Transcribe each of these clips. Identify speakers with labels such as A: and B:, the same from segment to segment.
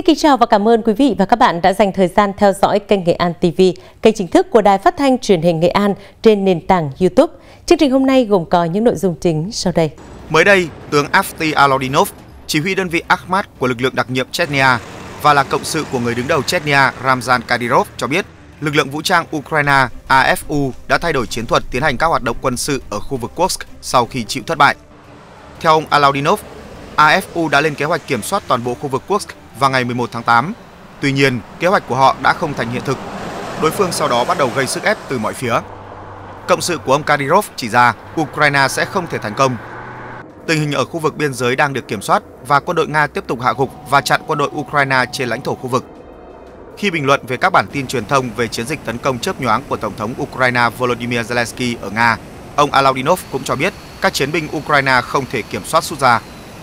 A: Xin kính chào và cảm ơn quý vị và các bạn đã dành thời gian theo dõi kênh Nghệ An TV, kênh chính thức của Đài Phát thanh Truyền hình Nghệ An trên nền tảng YouTube. Chương trình hôm nay gồm có những nội dung chính sau đây.
B: Mới đây, tướng Avti Alodinov, chỉ huy đơn vị Akhmat của lực lượng đặc nhiệm Chechnya và là cộng sự của người đứng đầu Chechnya Ramzan Kadyrov cho biết, lực lượng vũ trang Ukraine AFU đã thay đổi chiến thuật tiến hành các hoạt động quân sự ở khu vực Kursk sau khi chịu thất bại. Theo ông Alodinov, AFU đã lên kế hoạch kiểm soát toàn bộ khu vực Kursk vào ngày 11 tháng 8. Tuy nhiên, kế hoạch của họ đã không thành hiện thực. Đối phương sau đó bắt đầu gây sức ép từ mọi phía. Cộng sự của ông Kadyrov chỉ ra Ukraine sẽ không thể thành công. Tình hình ở khu vực biên giới đang được kiểm soát và quân đội Nga tiếp tục hạ gục và chặn quân đội Ukraine trên lãnh thổ khu vực. Khi bình luận về các bản tin truyền thông về chiến dịch tấn công chớp nhoáng của Tổng thống Ukraine Volodymyr Zelensky ở Nga, ông Alodinov cũng cho biết các chiến binh Ukraine không thể kiểm soát Sudzha.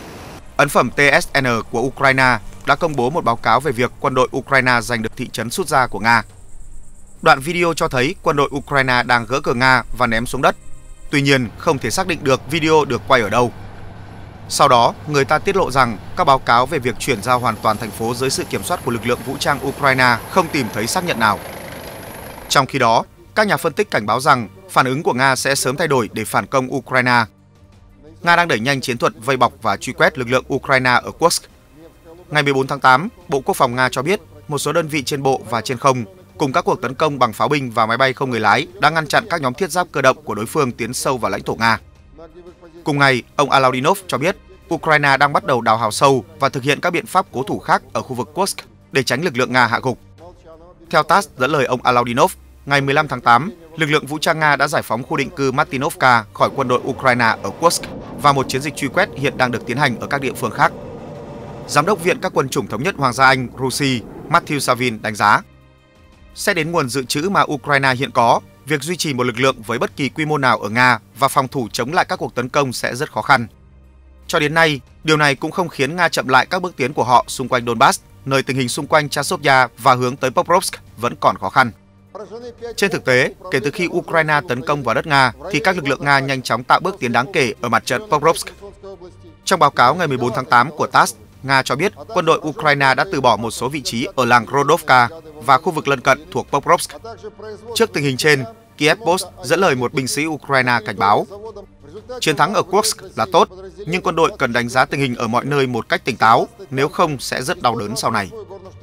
B: Ấn phẩm TSN của Ukraine đã công bố một báo cáo về việc quân đội Ukraine giành được thị trấn Sudzha của Nga. Đoạn video cho thấy quân đội Ukraine đang gỡ cờ Nga và ném xuống đất. Tuy nhiên, không thể xác định được video được quay ở đâu. Sau đó, người ta tiết lộ rằng các báo cáo về việc chuyển giao hoàn toàn thành phố dưới sự kiểm soát của lực lượng vũ trang Ukraine không tìm thấy xác nhận nào. Trong khi đó, các nhà phân tích cảnh báo rằng phản ứng của Nga sẽ sớm thay đổi để phản công Ukraine. Nga đang đẩy nhanh chiến thuật vây bọc và truy quét lực lượng Ukraine ở Kursk. Ngày 14 tháng 8, Bộ Quốc phòng Nga cho biết một số đơn vị trên bộ và trên không cùng các cuộc tấn công bằng pháo binh và máy bay không người lái đã ngăn chặn các nhóm thiết giáp cơ động của đối phương tiến sâu vào lãnh thổ Nga. Cùng ngày, ông Alodinov cho biết Ukraine đang bắt đầu đào hào sâu và thực hiện các biện pháp cố thủ khác ở khu vực Kursk để tránh lực lượng Nga hạ gục. Theo TASS dẫn lời ông Alodinov, ngày 15 tháng 8, lực lượng vũ trang Nga đã giải phóng khu định cư Martinovka khỏi quân đội Ukraine ở Kursk và một chiến dịch truy quét hiện đang được tiến hành ở các địa phương khác. Giám đốc Viện các quân chủng thống nhất Hoàng gia Anh Russia Matthew Savin đánh giá, xét đến nguồn dự trữ mà Ukraine hiện có, việc duy trì một lực lượng với bất kỳ quy mô nào ở Nga và phòng thủ chống lại các cuộc tấn công sẽ rất khó khăn. Cho đến nay, điều này cũng không khiến Nga chậm lại các bước tiến của họ xung quanh Donbass, nơi tình hình xung quanh Chasiv-Yar và hướng tới Pokrovsk vẫn còn khó khăn. Trên thực tế, kể từ khi Ukraine tấn công vào đất Nga, thì các lực lượng Nga nhanh chóng tạo bước tiến đáng kể ở mặt trận Pokrovsk. Trong báo cáo ngày 14 tháng 8 của TASS, Nga cho biết quân đội Ukraine đã từ bỏ một số vị trí ở làng Rodovka và khu vực lân cận thuộc Pokrovsk. Trước tình hình trên, Kiev Post dẫn lời một binh sĩ Ukraine cảnh báo, chiến thắng ở Kursk là tốt, nhưng quân đội cần đánh giá tình hình ở mọi nơi một cách tỉnh táo, nếu không sẽ rất đau đớn sau này.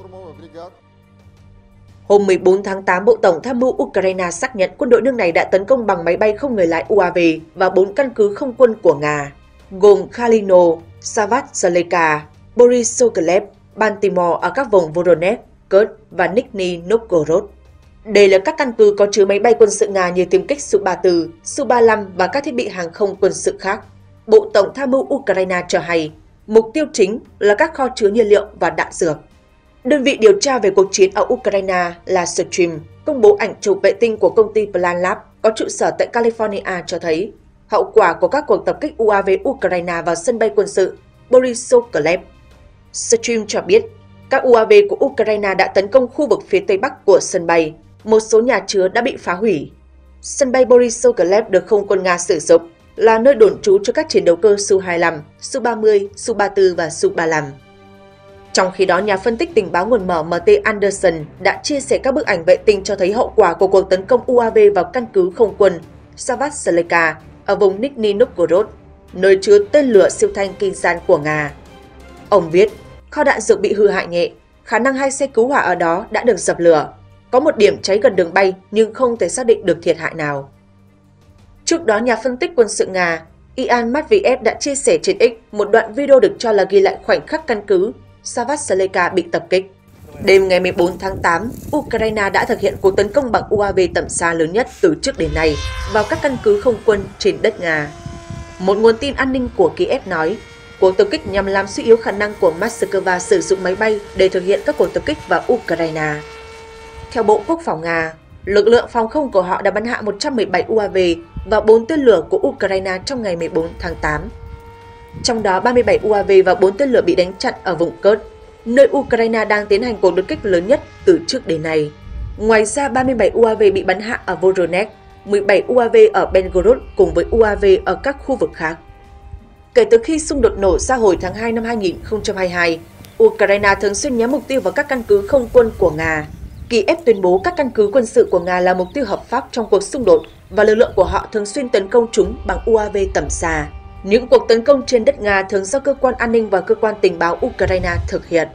C: Hôm 14 tháng 8, Bộ Tổng tham mưu Ukraine xác nhận quân đội nước này đã tấn công bằng máy bay không người lái UAV vào 4 căn cứ không quân của Nga, gồm Kalino, Savvatsaleka, Borisovlev, Baltimore ở các vùng Voronezh, Kursk và Nizhny Novgorod. Đây là các căn cứ có chứa máy bay quân sự Nga như tiêm kích Su-34, Su-35 và các thiết bị hàng không quân sự khác. Bộ Tổng tham mưu Ukraine cho hay, mục tiêu chính là các kho chứa nhiên liệu và đạn dược. Đơn vị điều tra về cuộc chiến ở Ukraine là Stream công bố ảnh chụp vệ tinh của công ty Plan Lab có trụ sở tại California cho thấy hậu quả của các cuộc tập kích UAV Ukraine vào sân bay quân sự Borisovlev. Stream cho biết các UAV của Ukraine đã tấn công khu vực phía tây bắc của sân bay. Một số nhà chứa đã bị phá hủy. Sân bay Borisovlev được không quân Nga sử dụng là nơi đồn trú cho các chiến đấu cơ Su-25, Su-30, Su-34 và Su-35. Trong khi đó, nhà phân tích tình báo nguồn mở MT Anderson đã chia sẻ các bức ảnh vệ tinh cho thấy hậu quả của cuộc tấn công UAV vào căn cứ không quân Savvatsaleka ở vùng Nizhny Novgorod, nơi chứa tên lửa siêu thanh Kinzhan của Nga. Ông viết, kho đạn dược bị hư hại nhẹ, khả năng 2 xe cứu hỏa ở đó đã được dập lửa. Có một điểm cháy gần đường bay nhưng không thể xác định được thiệt hại nào. Trước đó, nhà phân tích quân sự Nga Ian Matviev đã chia sẻ trên X một đoạn video được cho là ghi lại khoảnh khắc căn cứ Savvatsaleka bị tập kích. Đêm ngày 14 tháng 8, Ukraine đã thực hiện cuộc tấn công bằng UAV tầm xa lớn nhất từ trước đến nay vào các căn cứ không quân trên đất Nga. Một nguồn tin an ninh của Kiev nói, cuộc tập kích nhằm làm suy yếu khả năng của Moscow sử dụng máy bay để thực hiện các cuộc tập kích vào Ukraine. Theo Bộ Quốc phòng Nga, lực lượng phòng không của họ đã bắn hạ 117 UAV và 4 tên lửa của Ukraine trong ngày 14 tháng 8. Trong đó 37 UAV và 4 tên lửa bị đánh chặn ở vùng Kursk, nơi Ukraine đang tiến hành cuộc đột kích lớn nhất từ trước đến nay. Ngoài ra, 37 UAV bị bắn hạ ở Voronezh, 17 UAV ở Belgorod cùng với UAV ở các khu vực khác. Kể từ khi xung đột nổ ra hồi tháng 2 năm 2022, Ukraine thường xuyên nhắm mục tiêu vào các căn cứ không quân của Nga. Kiev tuyên bố các căn cứ quân sự của Nga là mục tiêu hợp pháp trong cuộc xung đột và lực lượng của họ thường xuyên tấn công chúng bằng UAV tầm xa. Những cuộc tấn công trên đất Nga thường do cơ quan an ninh và cơ quan tình báo Ukraine thực hiện.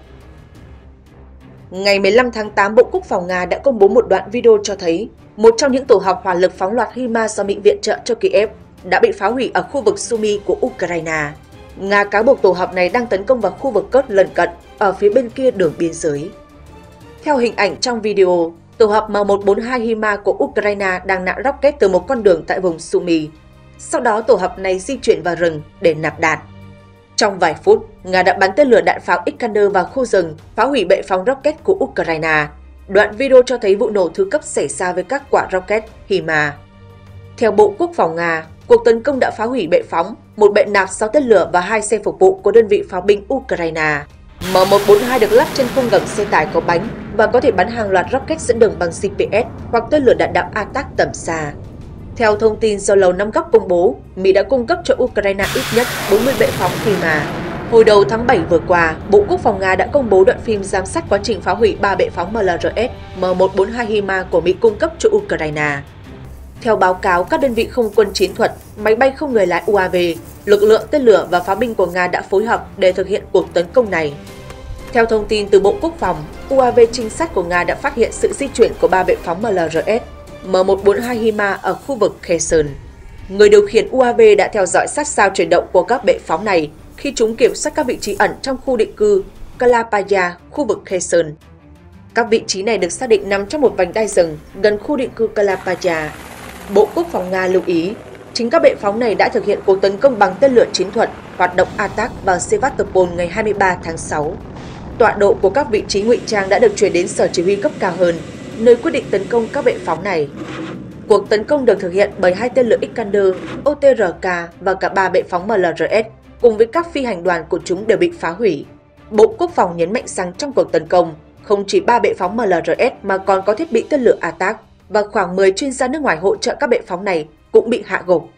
C: Ngày 15 tháng 8, Bộ Quốc phòng Nga đã công bố một đoạn video cho thấy một trong những tổ hợp hỏa lực phóng loạt HIMARS do Mỹ viện trợ cho Kiev đã bị phá hủy ở khu vực Sumy của Ukraine. Nga cáo buộc tổ hợp này đang tấn công vào khu vực Kursk lân cận ở phía bên kia đường biên giới. Theo hình ảnh trong video, tổ hợp M142 HIMARS của Ukraine đang nã rocket từ một con đường tại vùng Sumy. Sau đó tổ hợp này di chuyển vào rừng để nạp đạn. Trong vài phút, Nga đã bắn tên lửa đạn pháo Iskander vào khu rừng, phá hủy bệ phóng rocket của Ukraine. Đoạn video cho thấy vụ nổ thứ cấp xảy ra với các quả rocket HIMARS. Theo Bộ Quốc phòng Nga, cuộc tấn công đã phá hủy bệ phóng, một bệ nạp 6 tên lửa và 2 xe phục vụ của đơn vị pháo binh Ukraine. M142 được lắp trên khung gầm xe tải có bánh và có thể bắn hàng loạt rocket dẫn đường bằng GPS hoặc tên lửa đạn đạo ATAC tầm xa. Theo thông tin do Lầu Năm Góc công bố, Mỹ đã cung cấp cho Ukraine ít nhất 40 bệ phóng HIMARS. Hồi đầu tháng 7 vừa qua, Bộ Quốc phòng Nga đã công bố đoạn phim giám sát quá trình phá hủy 3 bệ phóng MLRS M142 HIMARS của Mỹ cung cấp cho Ukraine. Theo báo cáo các đơn vị không quân chiến thuật, máy bay không người lái UAV, lực lượng tên lửa và pháo binh của Nga đã phối hợp để thực hiện cuộc tấn công này. Theo thông tin từ Bộ Quốc phòng, UAV trinh sát của Nga đã phát hiện sự di chuyển của 3 bệ phóng MLRS M142 HIMARS ở khu vực Kherson. Người điều khiển UAV đã theo dõi sát sao chuyển động của các bệ phóng này khi chúng kiểm soát các vị trí ẩn trong khu định cư Kalapaya, khu vực Kherson. Các vị trí này được xác định nằm trong một vành đai rừng gần khu định cư Kalapaya. Bộ Quốc phòng Nga lưu ý, chính các bệ phóng này đã thực hiện cuộc tấn công bằng tên lửa chiến thuật hoạt động ATAC vào Sevastopol ngày 23 tháng 6. Tọa độ của các vị trí ngụy trang đã được chuyển đến sở chỉ huy cấp cao hơn, nơi quyết định tấn công các bệ phóng này. Cuộc tấn công được thực hiện bởi 2 tên lửa Iskander, OTRK và cả 3 bệ phóng MLRS, cùng với các phi hành đoàn của chúng đều bị phá hủy. Bộ Quốc phòng nhấn mạnh rằng trong cuộc tấn công, không chỉ 3 bệ phóng MLRS mà còn có thiết bị tên lửa ATAC và khoảng 10 chuyên gia nước ngoài hỗ trợ các bệ phóng này cũng bị hạ gục.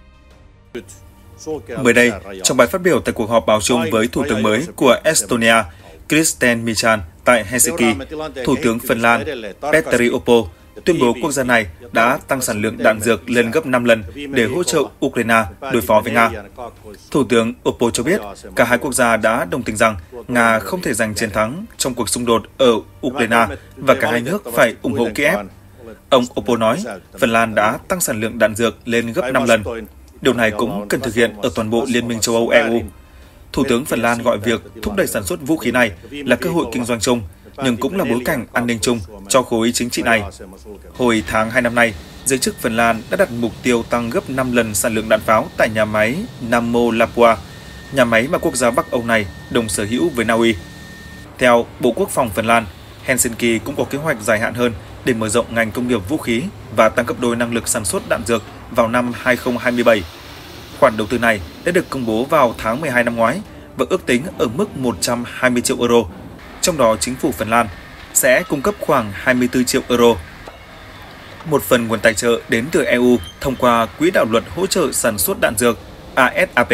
D: Mới đây, trong bài phát biểu tại cuộc họp báo chung với Thủ tướng mới của Estonia, Kristen Michal tại Helsinki, Thủ tướng Phần Lan Petteri Orpo tuyên bố quốc gia này đã tăng sản lượng đạn dược lên gấp 5 lần để hỗ trợ Ukraine đối phó với Nga. Thủ tướng Orpo cho biết cả hai quốc gia đã đồng tình rằng Nga không thể giành chiến thắng trong cuộc xung đột ở Ukraine và cả hai nước phải ủng hộ Kiev. Ông Orpo nói Phần Lan đã tăng sản lượng đạn dược lên gấp 5 lần. Điều này cũng cần thực hiện ở toàn bộ Liên minh châu Âu EU. Thủ tướng Phần Lan gọi việc thúc đẩy sản xuất vũ khí này là cơ hội kinh doanh chung, nhưng cũng là bối cảnh an ninh chung cho khối chính trị này. Hồi tháng 2 năm nay, giới chức Phần Lan đã đặt mục tiêu tăng gấp 5 lần sản lượng đạn pháo tại nhà máy Namo Lapua, nhà máy mà quốc gia Bắc Âu này đồng sở hữu với Na Uy. Theo Bộ Quốc phòng Phần Lan, Helsinki cũng có kế hoạch dài hạn hơn để mở rộng ngành công nghiệp vũ khí và tăng gấp đôi năng lực sản xuất đạn dược vào năm 2027. Khoản đầu tư này đã được công bố vào tháng 12 năm ngoái và ước tính ở mức 120 triệu euro, trong đó chính phủ Phần Lan sẽ cung cấp khoảng 24 triệu euro. Một phần nguồn tài trợ đến từ EU thông qua Quỹ đạo luật hỗ trợ sản xuất đạn dược ASAP.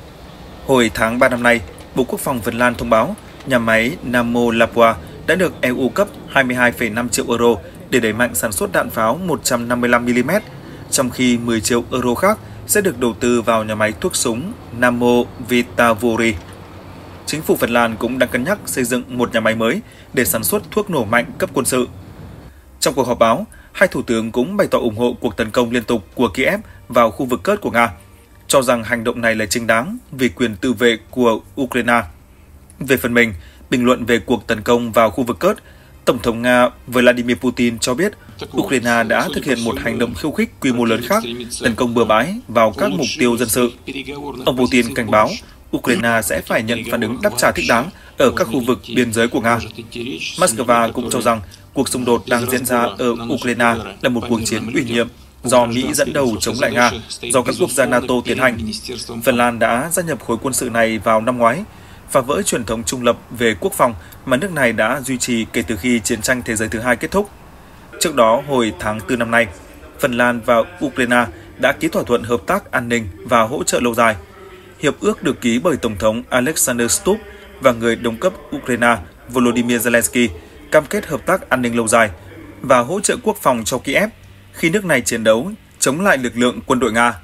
D: Hồi tháng 3 năm nay, Bộ Quốc phòng Phần Lan thông báo nhà máy Namo Lapua đã được EU cấp 22,5 triệu euro để đẩy mạnh sản xuất đạn pháo 155mm, trong khi 10 triệu euro khác sẽ được đầu tư vào nhà máy thuốc súng Namo Vitavuri. Chính phủ Phần Lan cũng đang cân nhắc xây dựng một nhà máy mới để sản xuất thuốc nổ mạnh cấp quân sự. Trong cuộc họp báo, hai thủ tướng cũng bày tỏ ủng hộ cuộc tấn công liên tục của Kiev vào khu vực Kursk của Nga, cho rằng hành động này là chính đáng vì quyền tự vệ của Ukraine. Về phần mình, bình luận về cuộc tấn công vào khu vực Kursk, Tổng thống Nga Vladimir Putin cho biết Ukraine đã thực hiện một hành động khiêu khích quy mô lớn khác, tấn công bừa bãi vào các mục tiêu dân sự. Ông Putin cảnh báo Ukraine sẽ phải nhận phản ứng đáp trả thích đáng ở các khu vực biên giới của Nga. Moscow cũng cho rằng cuộc xung đột đang diễn ra ở Ukraine là một cuộc chiến ủy nhiệm do Mỹ dẫn đầu chống lại Nga, do các quốc gia NATO tiến hành. Phần Lan đã gia nhập khối quân sự này vào năm ngoái, phá vỡ truyền thống trung lập về quốc phòng mà nước này đã duy trì kể từ khi chiến tranh thế giới thứ hai kết thúc. Trước đó, hồi tháng 4 năm nay, Phần Lan và Ukraine đã ký thỏa thuận hợp tác an ninh và hỗ trợ lâu dài. Hiệp ước được ký bởi Tổng thống Alexander Stubb và người đồng cấp Ukraine Volodymyr Zelensky cam kết hợp tác an ninh lâu dài và hỗ trợ quốc phòng cho Kiev khi nước này chiến đấu chống lại lực lượng quân đội Nga.